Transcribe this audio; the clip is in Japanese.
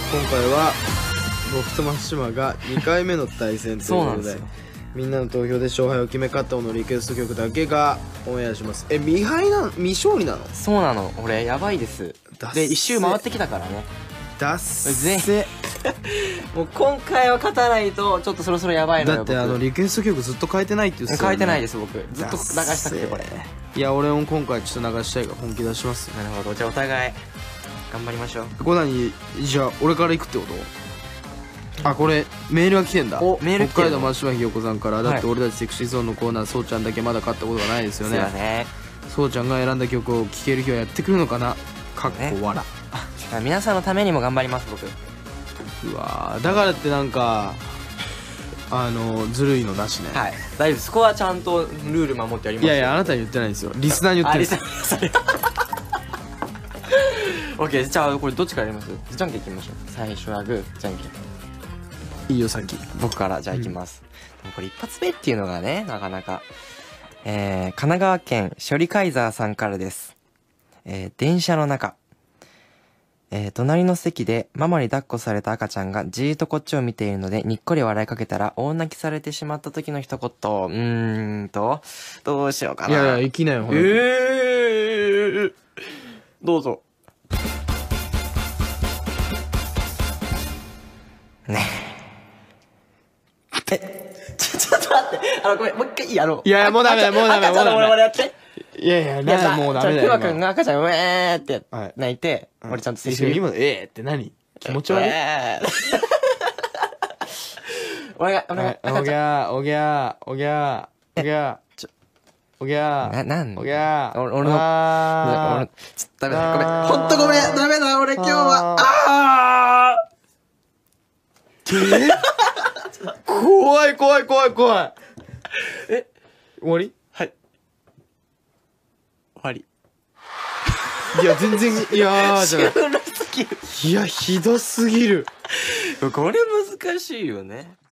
今回は僕と松島が2回目の対戦というそうなことでんですよ。 みんなの投票で勝敗を決め勝ったものリクエスト曲だけがオンエアします。未勝利なの？ そうなの、俺やばいです。 だっせで一周回ってきたからね。 だっせ。 もう今回は勝たないとちょっとそろそろやばいのよ。 だって僕リクエスト曲ずっと変えてないって言ってたよね。 変えてないです僕。ずっと流したくてこれ。 いや俺も今回ちょっと流したいから本気出しますよ。 なるほど、じゃあお互い頑張りましょう。 これ何？じゃあ俺から行くってこと？あ、これメールが来てんだ。 お、メール来てるの？ 北海道松島ひよこさんから、だって俺たちセクシーゾーンのコーナーそうちゃんだけまだ勝ったことがないですよね。 そうだね。 そうちゃんが選んだ曲を聴ける日はやってくるのかな。かっこ笑。 皆さんのためにも頑張ります僕。 うわー、だからってなんかずるいのなしね。 はい、大丈夫です。そこはちゃんとルール守ってやりますよ。 いやいや、あなたに言ってないんですよ、リスナーに言ってるんですよ。 オッケー、じゃあこれどっちからやります？じゃんけんいきましょう。最初はグー、じゃんけん。 いいよ、さっき僕からじゃあいきます。でもこれ一発目っていうのがね、なかなか。神奈川県ショリカイザーさんからです。電車の中。隣の席でママに抱っこされた赤ちゃんがじーっとこっちを見ているのでにっこり笑いかけたら大泣きされてしまった時の一言。どうしようかな。 いやいや、行きなよ。 どうぞ。ねえ。ちょっと待って。ごめん、もう一回いい？いやいや、もうダメだ、もうダメだ、もうダメだ。 俺やって。 いやいや、もうダメだよ。 くまくんが赤ちゃんうえーって泣いて、俺ちゃんとセリフ。 今のって何？気持ち悪い？ お願い。 おぎゃー、おぎゃー、おぎゃー、おぎゃー、おぎゃー、おぎゃー。 俺の、ダメだ、ごめん。ほんとごめん、ダメだ、俺今日は。 怖い。終わり？ はい。終わり。 いや、全然、いやーじゃない。 シュールすぎる。 いや、ひどすぎる。 これ難しいよね。